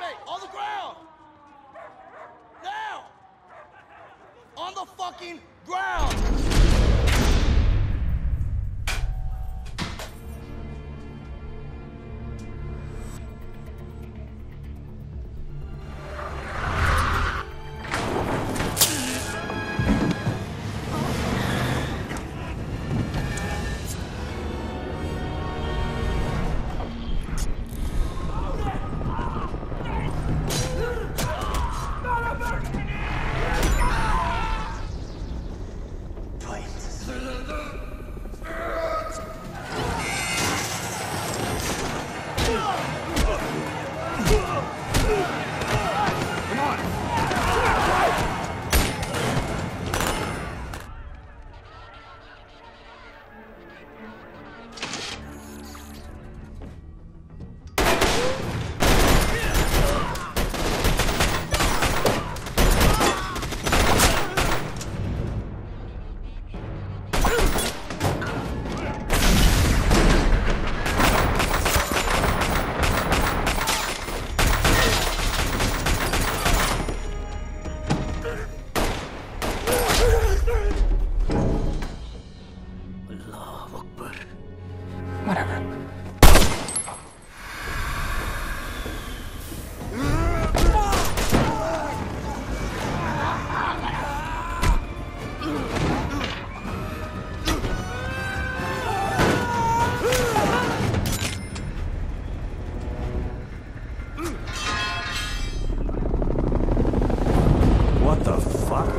Hey, on the ground! Now! On the fucking ground! Whatever. What the fuck?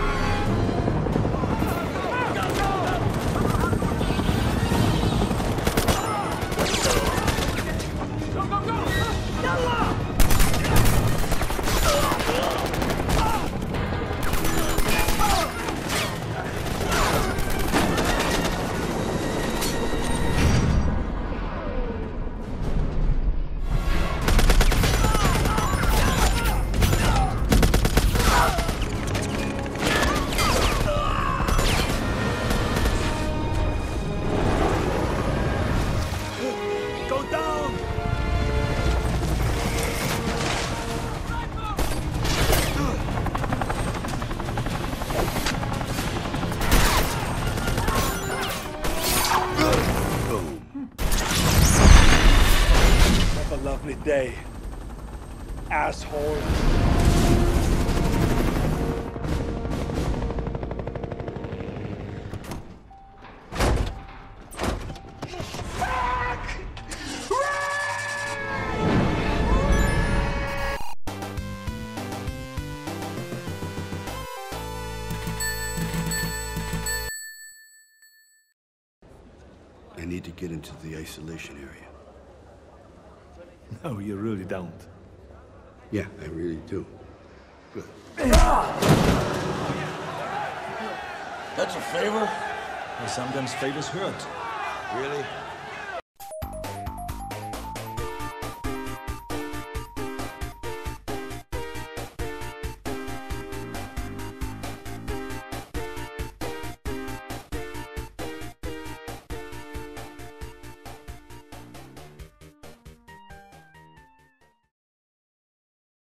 Lovely day, asshole. I need to get into the isolation area. No, you really don't. Yeah, I really do. Good. That's a favor? Well, sometimes favors hurt. Really?